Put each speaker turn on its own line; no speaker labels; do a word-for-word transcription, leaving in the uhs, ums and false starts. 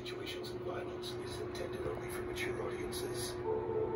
situations of violence is intended only for mature audiences.